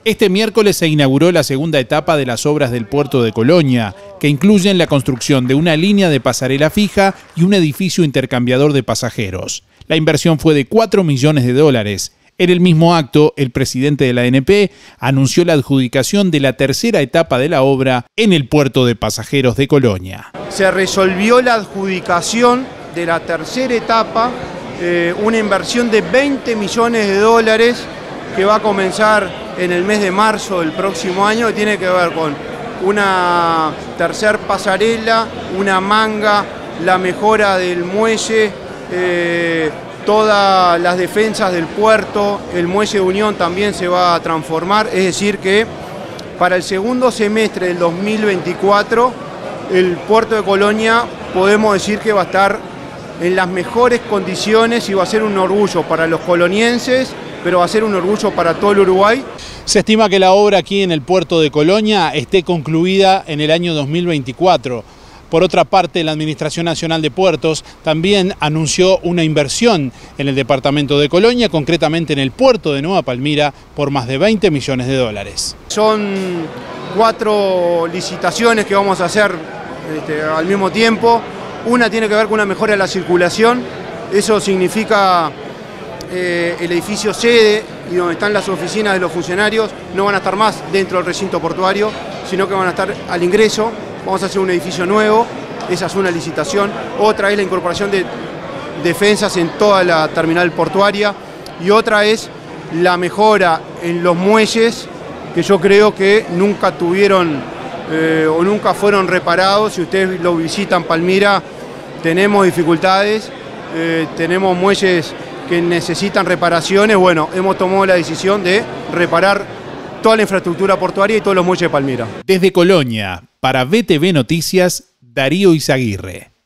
Este miércoles se inauguró la segunda etapa de las obras del puerto de Colonia, que incluyen la construcción de una línea de pasarela fija y un edificio intercambiador de pasajeros. La inversión fue de $4 millones. En el mismo acto, el presidente de la ANP anunció la adjudicación de la tercera etapa de la obra en el puerto de pasajeros de Colonia. Se resolvió la adjudicación de la tercera etapa, una inversión de $20 millones que va a comenzar en el mes de marzo del próximo año, que tiene que ver con una tercera pasarela, una manga, la mejora del muelle, todas las defensas del puerto, el muelle de Unión también se va a transformar, es decir que para el segundo semestre del 2024 el puerto de Colonia podemos decir que va a estar en las mejores condiciones y va a ser un orgullo para los colonienses, pero va a ser un orgullo para todo el Uruguay. Se estima que la obra aquí en el puerto de Colonia esté concluida en el año 2024. Por otra parte, la Administración Nacional de Puertos también anunció una inversión en el departamento de Colonia, concretamente en el puerto de Nueva Palmira, por más de $20 millones. Son 4 licitaciones que vamos a hacer al mismo tiempo. Una tiene que ver con una mejora de la circulación, eso significa el edificio sede y donde están las oficinas de los funcionarios no van a estar más dentro del recinto portuario, sino que van a estar al ingreso. Vamos a hacer un edificio nuevo, esa es una licitación. Otra es la incorporación de defensas en toda la terminal portuaria y otra es la mejora en los muelles, que yo creo que nunca tuvieron o nunca fueron reparados. Si ustedes lo visitan Palmira, tenemos dificultades, tenemos muelles que necesitan reparaciones. Bueno, hemos tomado la decisión de reparar toda la infraestructura portuaria y todos los muelles de Palmira. Desde Colonia, para BTV Noticias, Darío Izaguirre.